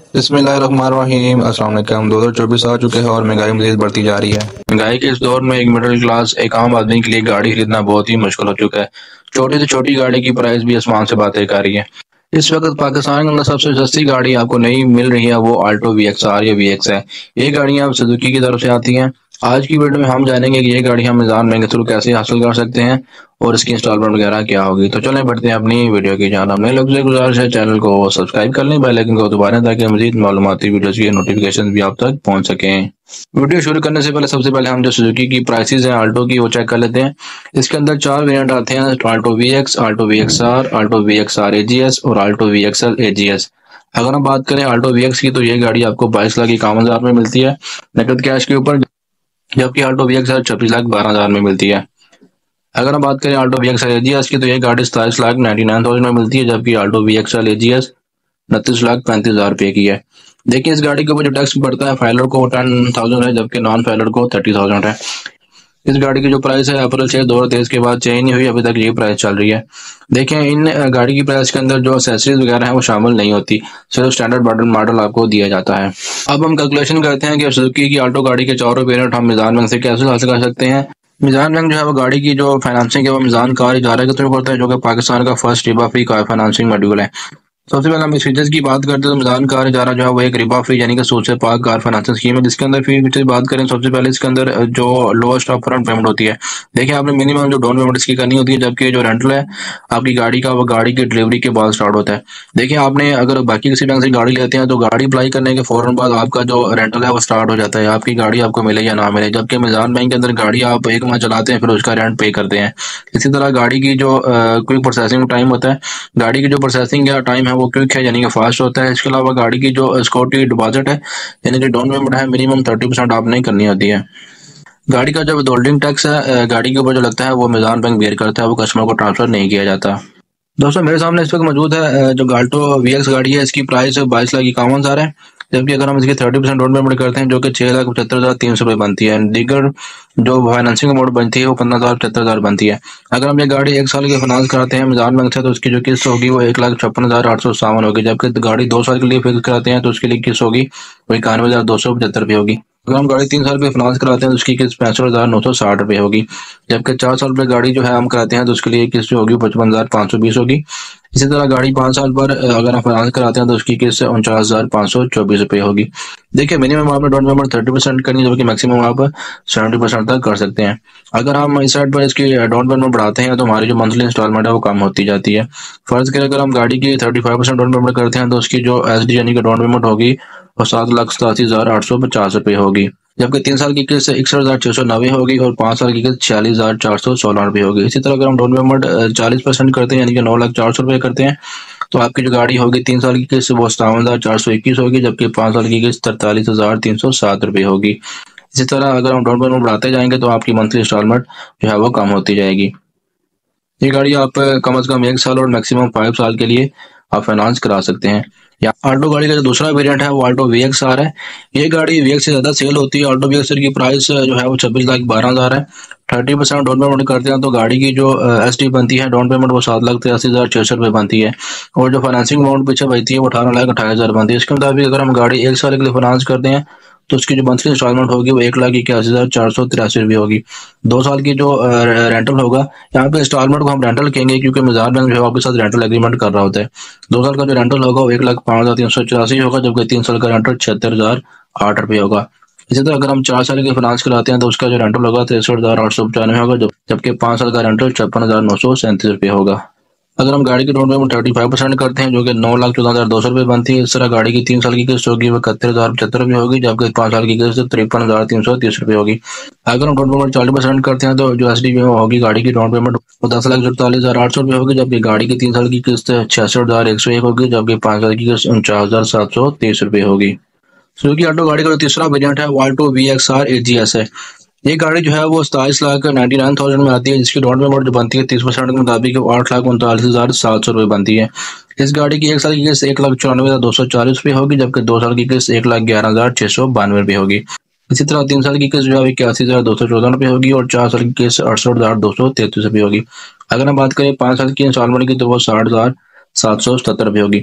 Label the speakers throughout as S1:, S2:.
S1: बिस्मिल्लाहिर्रहमानिर्रहीम। अस्सलाम वालेकुम। 2024 आ चुके हैं और महंगाई मज़ीद बढ़ती जा रही है। महंगाई के इस दौर में एक मिडिल क्लास एक आम आदमी के लिए गाड़ी खरीदना बहुत ही मुश्किल हो चुका है। छोटी से छोटी गाड़ी की प्राइस भी आसमान से बातें कर रही है। इस वक्त पाकिस्तान के अंदर सबसे सस्ती गाड़ी आपको नहीं मिल रही है, वो आल्टो VXR या VX है। ये गाड़ियाँ सुजुकी की तरफ से आती हैं। आज की वीडियो में हम जानेंगे कि ये गाड़ी हम निज़ाम में के थ्रू कैसे हासिल कर सकते हैं और इसकी इंस्टॉलमेंट वगैरह क्या होगी। तो चलें बढ़ते हैं अपनी वीडियो की जानब। नए लोग से गुजारिश है चैनल को सब्सक्राइब कर लें, बेल आइकन को दबाएं ताकि मजीद मालूमाती वीडियोज़ की नोटिफिकेशन भी आप तक पहुंच सकें। वीडियो शुरू करने से पहले सबसे पहले हम जो सुजुकी की प्राइसेस हैं आल्टो की वो चेक कर लेते हैं। इसके अंदर 4 वेरिएंट आते हैं: Alto VX, Alto VXR, Alto VXR AGS और आल्टो VXL AGS। अगर हम बात करें आल्टो VX की, तो ये गाड़ी आपको 22,51,000 में मिलती है नकद कैश के ऊपर, जबकि आल्टो VXR 26,12,000 में मिलती है। अगर हम बात करें आल्टो VXL AGS की, तो ये गाड़ी 27,99,000 में मिलती है, जबकि आल्टो VXL AGS 29,35,000 रुपये की है। देखिए इस गाड़ी के ऊपर जो टैक्स पड़ता है फाइलर को 10,000 है, जबकि नॉन फाइलर को 30,000 है। इस गाड़ी की जो प्राइस है अप्रैल 6 2023 के बाद चेंज नहीं हुई, अभी तक ये प्राइस चल रही है। देखें इन गाड़ी की प्राइस के अंदर जो एक्सेसरीज वगैरह है वो शामिल नहीं होती, सिर्फ स्टैंडर्ड मॉडल आपको दिया जाता है। अब हम कैलकुलेशन करते हैं कि सुजुकी की आल्टो गाड़ी के चारों वेरिएंट हम मिजान बैंक से कैसे हासिल कर सकते हैं। मिजान बैंक जो है वो गाड़ी की जो फाइनेंसिंग है वो मिजान कार इजारा के थ्रू करता है, जो कि पाकिस्तान का फर्स्ट रिबा फ्री कार फाइनेंसिंग मॉड्यूल है। सबसे पहले हम इस फीचर्स की बात करते हैं तो मिजान कार इजारा जो है वो एक रिबा फ्री यानी कि सूद से पाक कार फाइनेंसिंग स्कीम है, जिसके अंदर फीचर्स बात करें सबसे पहले इसके अंदर जो लोएस्ट अप फ्रंट पेमेंट होती है। देखिए आपने मिनिमम जो डाउन पेमेंट इसकी करनी होती है, जबकि जो रेंटल है आपकी गाड़ी का वो गाड़ी की डिलीवरी के बाद स्टार्ट होता है। देखिए आपने अगर बाकी किसी बैंक से गाड़ी लेते हैं तो गाड़ी अप्लाई करने के फौरन बाद आपका जो रेंटल है वो स्टार्ट हो जाता है, आपकी गाड़ी आपको मिले या ना मिले। जबकि मिजान बैंक के अंदर गाड़ी आप एक माह चलाते हैं फिर उसका रेंट पे करते हैं। इसी तरह गाड़ी की जो क्विक प्रोसेसिंग टाइम होता है, गाड़ी की जो प्रोसेसिंग का टाइम है वो क्विक है यानी कि फास्ट होता है। इसके अलावा गाड़ी की जो सिक्योरिटी डिपॉजिट है यानी कि डाउन पेमेंट है मिनिमम 30% आपने करनी होती है। गाड़ी का जो विदहोल्डिंग टैक्स है गाड़ी के ऊपर जो लगता है वो मिजान बैंक बेयर करता है, वो कस्टमर को ट्रांसफर नहीं किया जाता। दोस्तों मेरे सामने इस वक्त मौजूद है जो आल्टो VX गाड़ी है, इसकी प्राइस 22,51,000 है, जबकि अगर हम इसकी 30% डाउन पेमेंट करते हैं जो कि 6,75,300 रुपये बनती है। दीगर जो फाइनेंसिंग अमाउंट बनती है वो 15,75,000 बनती है। अगर हम ये गाड़ी 1 साल के फाइनेंस कराते हैं मिजान बैंक से तो उसकी जो किस्त होगी वो 1,56,857 होगी, जबकि गाड़ी 2 साल के लिए फिक्स कराते हैं तो उसकी लिए किस्त होगी वो 91,275 होगी। अगर हम गाड़ी 3 साल पे फाइनेंस कराते हैं तो उसकी किस्त 65,960 रुपये होगी, जबकि 4 साल पे गाड़ी जो है हम कराते हैं तो उसके लिए किस्त जो होगी 55,520 होगी। इसी तरह गाड़ी 5 साल पर अगर हम फाइनेंस कराते हैं तो उसकी किस्त 49,524 रुपये होगी। देखिए मिनिमम आपने डाउन पेमेंट 30% करनी है, जबकि मैक्सिमम आप 70% तक कर सकते हैं। अगर हम इस साइड पर इसकी डाउन पेमेंट बढ़ाते हैं तो हमारी जो मंथली इंस्टॉलमेंट है वो कम होती जाती है। फर्ज करें अगर हम गाड़ी की 35% डाउन पेमेंट करते हैं तो उसकी जो SD यानी कि डाउन पेमेंट होगी वो 7,87,850 रुपये होगी, जबकि 3 साल की किस्त 61,690 होगी और 5 साल की किस्त 46,416 रुपये होगी। इसी तरह अगर हम डाउन पेमेंट 40% करते हैं यानी कि 9,04,000 रुपये करते हैं तो आपकी जो गाड़ी होगी 3 साल की किस्त वो 57,421 होगी, जबकि 5 साल की किस्त 43,307 रुपये होगी। इसी तरह अगर हम डाउन पेमेंट बढ़ाते जाएंगे तो आपकी मंथली इंस्टॉलमेंट जो है वो कम होती जाएगी। ये गाड़ी आप कम से कम 1 साल और मैक्सिमम 5 साल के लिए आप फाइनेंस करा सकते हैं। या आल्टो गाड़ी का जो दूसरा वेरिएंट है वो आल्टो VXR है। ये गाड़ी VX से ज़्यादा सेल होती है। आल्टो VXR की प्राइस जो है वो 26,12,000 है। 30% डाउन पेमेंट करते हैं तो गाड़ी की जो SD बनती है डाउन पेमेंट वो 7,83,066 रुपये बनती है और जो फाइनेंसिंग अमाउंट पीछे बचती है वो 18,28,000 बनती है। इसके मुताबिक अगर हम गाड़ी 1 साल के लिए फाइनेंस करते हैं तो उसकी जो मंथली इंस्टॉलमेंट होगी वो 1,81,483 रुपये होगी। 2 साल की जो रेंटल होगा, यहाँ पे इंस्टॉलमेंट को हम रेंटल कहेंगे क्योंकि मिजान बैंक जो है आपके साथ रेंटल एग्रीमेंट कर रहा होता है। 2 साल का जो रेंटल होगा वो 1,05,384 होगा, जबकि 3 साल का रेंटल 76,008 रुपये होगा। इसी तरह अगर हम 4 साल के फाइनेंस कराते हैं तो उसका जो रेंटल होगा 63,895 होगा, जबकि 5 साल का रेंटल 56,937 रुपये होगा। अगर हम गाड़ी की डाउन पेमेंट 35% करते हैं जो कि 9,14,200 रुपये बनती है, इस तरह गाड़ी की 3 साल की किस्त होगी वो 31,075 रुपये होगी, जबकि 5 साल की किस्त 53,330 रुपये होगी। अगर हम डाउन पेमेंट 40% करते हैं तो जो SD होगी गाड़ी की डाउन पेमेंट वो 10,48,800 रुपये होगी, जबकि गाड़ी की 3 साल की किस्त 66,101 होगी, जबकि 5 साल की किस्त 49,730 रुपये होगी। सुजुकी ऑल्टो गाड़ी का जो तीसरा वेरिएंट है वो ऑल्टो VXR AGS है। ये गाड़ी जो है वो 27,99,000 में आती है, जिसकी डाउन पेमेंट जो बनती है 30% के मुताबिक 8,39,700 रुपये बनती है। इस गाड़ी की 1 साल की किस्त 1,94,240 रुपये होगी, जबकि 2 साल की किस्त 1,11,692 रुपये होगी। इसी तरह 3 साल की किस्त जो है 81,214 रुपये होगी और 4 साल की किस्त 68,233 रुपये होगी। अगर हम बात करें 5 साल की इंस्टॉलमेंट की तो वो 60,777 रुपये होगी।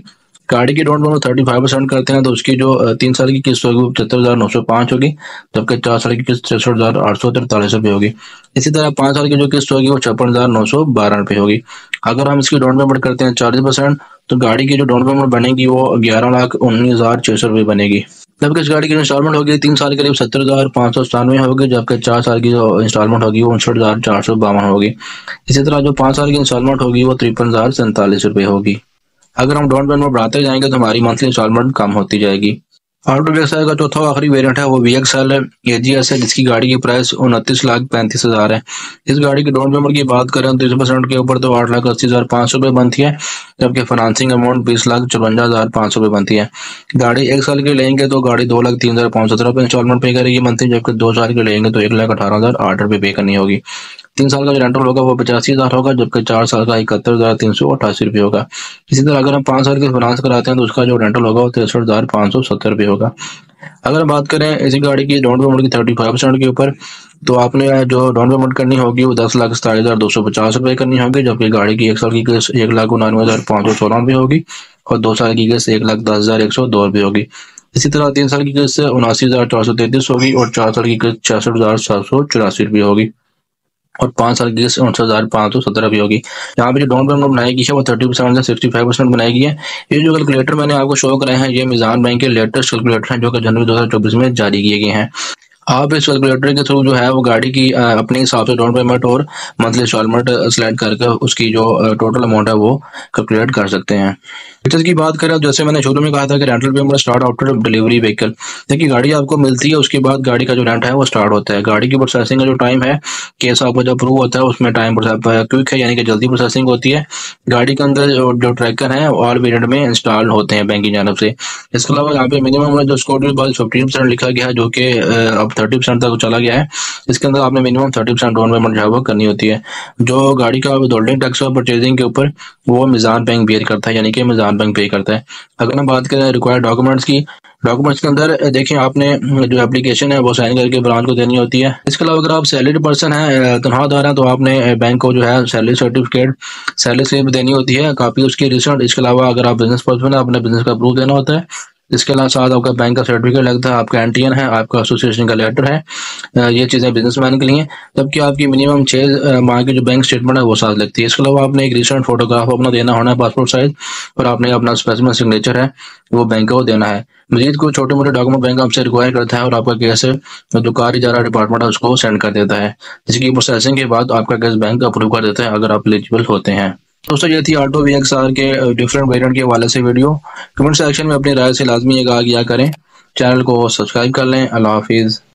S1: गाड़ी की डाउन पेमेंट 35% करते हैं तो उसकी जो 3 साल की किस्त होगी वो 75,905 होगी, जबकि 4 साल की किस्त 63,843 रुपये होगी। इसी तरह 5 साल की जो किस्त होगी वो 56,912 रुपये होगी। अगर हम इसकी डाउन पेमेंट करते हैं 40%, तो गाड़ी की जो डाउन पेमेंट बनेगी वो 11,19,600 रुपये बनेगी। जबकि इस गाड़ी की इंस्टॉलमेंट होगी 3 साल करीब 70,597 होगी, जबकि 4 साल की जो इंस्टॉलमेंट होगी वो 59,452 होगी। इसी तरह जो 5 साल की इंस्टॉलमेंट होगी वो 53,047 रुपये होगी। अगर हम डाउन पेमेंट बढ़ाते जाएंगे तो हमारी मंथली इंस्टॉलमेंट कम होती जाएगी। ऑल्टो VXI का चौथा आखिरी वेरिएंट है वो VXL AGS है, जिसकी गाड़ी की प्राइस 29,35,000 है। इस गाड़ी की डाउन पेमेंट की बात करें तो 30% के ऊपर तो 8,80,500 रुपये बनती है, जबकि फाइनेंसिंग अमाउंट 20,54,500 रुपये बनती है। गाड़ी 1 साल की लेंगे तो गाड़ी 2,03,517 रुपये इंस्टॉलमेंट पे करेगी मंथली, जबकि 2 साल की लेंगे तो 1,18,008 रुपये पे करनी होगी। 3 साल का जो रेंटल होगा वो 85,000 होगा, जबकि 4 साल का 71,388 रुपये होगा। इसी तरह अगर हम 5 साल की फाइनेंस कराते हैं तो उसका जो रेंटल होगा वो 63,570 रुपये होगा। अगर हम बात करें इसी गाड़ी की डाउन पेमेंट की 35% के ऊपर, तो आपने जो डाउन पेमेंट करनी होगी वो 10,47,250 रुपये करनी होगी, जबकि गाड़ी की 1 साल की किस्त 1,99,516 रुपये होगी और 2 साल की किस्त 1,10,102 रुपये होगी। इसी तरह 3 साल की किस्त 79,433 होगी और 4 साल की किस्त 66,784 रुपये होगी और 5 साल की किस्त 59,517 रुपये होगी। यहाँ पे जो डाउन पेमेंट बनाई गई है वो 30% से 65% बनाई गई है। ये जो कैलकुलेटर मैंने आपको शो कराए हैं ये मिजान बैंक के लेटेस्ट कैलकुलेटर हैं जो कि जनवरी 2024 में जारी किए गए हैं। आप इस कैलकुलेटर के थ्रू जो है वो गाड़ी की अपने हिसाब से डाउन पेमेंट और मंथली इंस्टॉलमेंट सिलेक्ट करके उसकी जो टोटल अमाउंट है वो कैलकुलेट कर सकते हैं। फीचर्स की बात करें, जैसे मैंने शुरू में कहा था कि rental payment start after delivery vehicle. देखिए गाड़ी आपको मिलती है उसके बाद गाड़ी का जो रेंट है वो स्टार्ट होता है। गाड़ी की प्रोसेसिंग का जो टाइम है, केस आपका जब अप्रूव होता है उसमें टाइम क्विक है, यानी कि जल्दी प्रोसेसिंग होती है। गाड़ी के अंदर जो ट्रैकर है ऑल वेरिएंट में इंस्टॉल होते हैं बैंक की जानब से। इसके अलावा यहाँ पे मिनिमम जो स्कॉर्पियो बाद 15% लिखा गया है, जो कि अब 30% तक चला गया है। इसके अंदर आपने मिनिमम 30% डाउन पेमेंट जो है वो करनी होती है। जो गाड़ी का होल्डिंग टैक्स है परचेजिंग के ऊपर वो मिजान बैंक बेयर करता है, यानी कि मिजान बैंक पे करता है। अगर हम बात करें रिक्वायर्ड डॉक्यूमेंट्स की, डॉक्यूमेंट्स के अंदर देखें आपने जो एप्लीकेशन है वो साइन करके ब्रांच को देनी होती है। इसके अलावा अगर आप सैलरी पर्सन है, तनख्वाहदार हैं, तो आपने बैंक को जो है सैलरी सर्टिफिकेट, सैलरी स्लिप देनी होती है, कापी उसकी रिसेंट। इसके अलावा अगर आप बिजनेस पर्सन है अपने बिजनेस का प्रूफ देना होता है। इसके अलावा साथ आपका बैंक का सर्टिफिकेट लगता है, आपका एनटीएन है, आपका एसोसिएशन का लेटर है। ये चीज़ें बिजनेसमैन के लिए, जबकि आपकी मिनिमम 6 माह की जो बैंक स्टेटमेंट है वो साथ लगती है। इसके अलावा आपने एक रिसेंट फोटोग्राफ अपना देना होना है पासपोर्ट साइज, और आपने अपना स्पेसिमेन सिग्नेचर है वो बैंक को देना है। मजीद को छोटे मोटे डॉक्यूमेंट बैंक आपसे रिक्वायर करता है और आपका केस जो कार इजारा डिपार्टमेंट है उसको सेंड कर देता है, जिसकी प्रोसेसिंग के बाद आपका केस बैंक अप्रूव कर देता है अगर आप एलिजिबल होते हैं। दोस्तों ये थी ऑल्टो VXR के डिफरेंट वेरिएंट के हवाले से वीडियो। कमेंट सेक्शन में अपनी राय से लाजमी आगाह किया करें। चैनल को सब्सक्राइब कर लें। अल्लाह हाफिज़।